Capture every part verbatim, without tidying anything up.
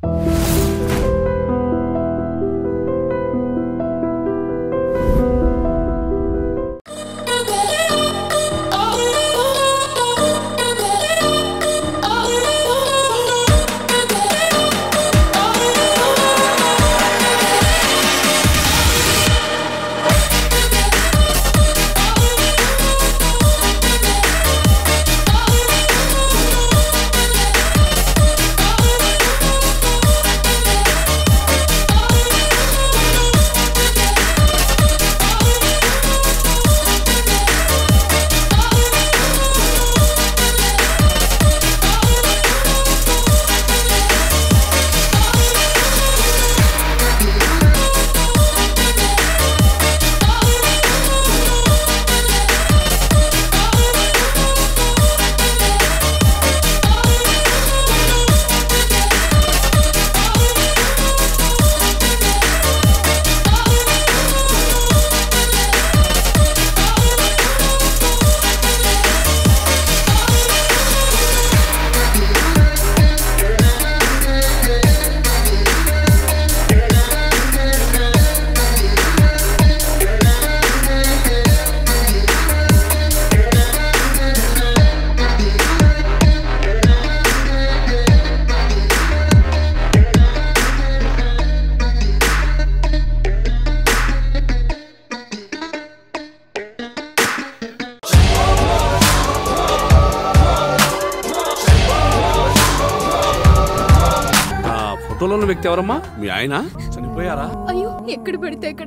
వ్యక్తి ఎవరమ్మా? మీ ఆయన చనిపోయారా? అయ్యో, ఎక్కడ పడితే అక్కడ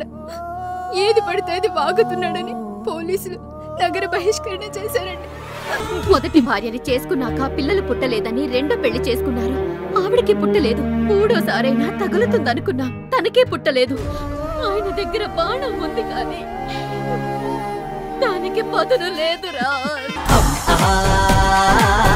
ఏది పడితే అది వాగుతున్నాడని పోలీసులు నగర బహిష్కరణ చేశారండి. మొదటి భార్యని చేసుకున్నాక పిల్లలు పుట్టలేదని రెండో పెళ్లి చేసుకున్నారు. ఆవిడకి పుట్టలేదు. మూడోసారైనా తగులుతుందనుకున్నా, తనకే పుట్టలేదు. ఆయన దగ్గర బాణం ఉంది కానీ దానికి పదును లేదురా.